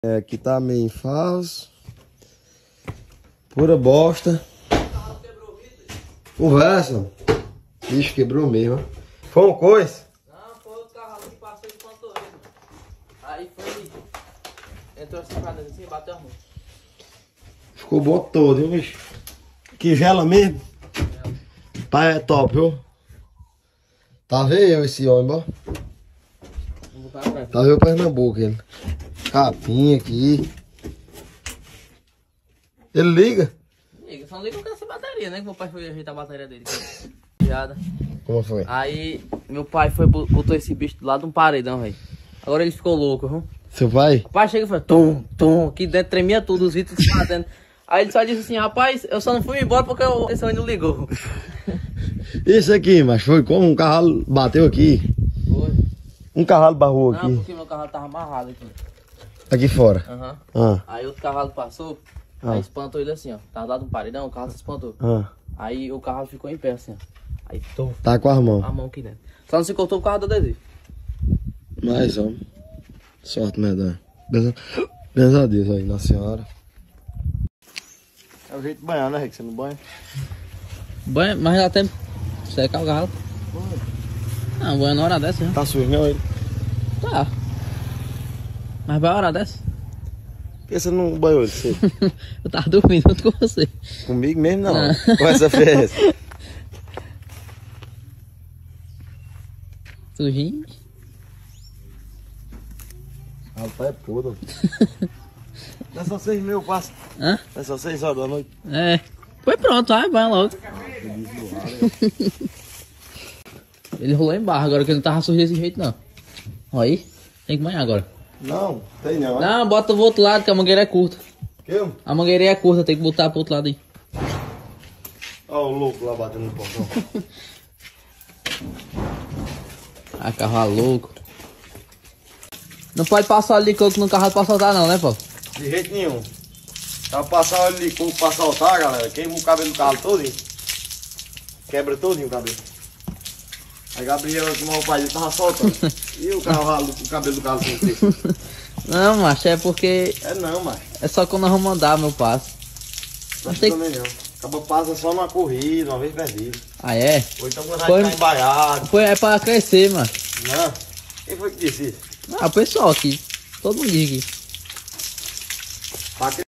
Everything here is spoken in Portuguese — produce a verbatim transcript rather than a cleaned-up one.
É, aqui tá meio em falso. Pura bosta. Conversa. Bicho, quebrou mesmo. Foi uma coisa? Não, foi o carro que passou de panturrilha. Aí foi. Entrou assim pra dentro assim e bateu a mão. Ficou bom todo, viu, bicho? Que gela mesmo? É. Pai é top, viu? Tá vendo esse homem, ó? Tá vendo o Pernambuco, ele. Capinha aqui. Ele liga? Liga, só não liga com essa bateria, né? Que meu pai foi ajeitar a bateria dele. Piada. Como foi? Aí meu pai foi, botou esse bicho do lado de um paredão, velho. Agora ele ficou louco, viu? Seu pai? O pai chega e fala, tum, tum, aqui dentro tremia tudo, os vidros se batendo. Aí ele só disse assim, rapaz, eu só não fui embora porque o atenção não ligou. Isso aqui, mas foi como um cavalo bateu aqui. Foi. Um cavalo barrou aqui. Não, porque meu cavalo tava amarrado aqui. Aqui fora. Aham. Uhum. Ah. Aí outro cavalo passou, Ah. aí espantou ele assim, ó. Tava lá de um paredão, o cavalo se espantou. Ah. Aí o cavalo ficou em pé assim, ó. Aí tom, Tá com as mãos. a mão aqui dentro. Só não se cortou por causa do adesivo. Mas, ó. Sorte, medonha. Graças a Deus aí, Nossa Senhora. É o jeito de banhar, né, Rick? Você não banha? Banha, mas dá tempo de secar o cavalo. Não, banha na hora dessa, já. Tá sujo, não, ele? Tá. Mas vai a hora dessa? Por que você não banhou ele? Você... Eu tava dormindo junto com você. Comigo mesmo, não. Não. Com essa festa. Sujinho. Rapaz, é podre. Não é só seis mil, passa. Hã? É só seis horas da noite. É. Foi pronto, vai, banha logo. Ele rolou em barra agora, que ele não tava sujo desse jeito, não. Olha aí. Tem que banhar agora. Não, tem não. Né? Não, bota pro outro lado, que a mangueira é curta. Que? A mangueira é curta, tem que botar pro outro lado aí. Olha o louco lá batendo no portão. Ah, cavalo louco. Não pode passar ali coco no carro pra soltar não, né, pô? De jeito nenhum. Pra passar óleo de coco pra soltar, galera, queima o cabelo do carro todinho. Quebra todinho o cabelo. Aí Gabriel, que o pai dele tava soltando. E o cavalo, o cabelo do carro sem ter. Não, macho, é porque É não, mas. é só quando nós vamos andar, meu passo. Não tem- também não. Acaba passa só numa corrida, uma vez perdido. Ah, é? Ou então quando Foi- vai ficar embaiado. Foi, é pra crescer, mano. Não. Quem foi que disse isso? Ah, o pessoal aqui. Todo mundo diz aqui. Pra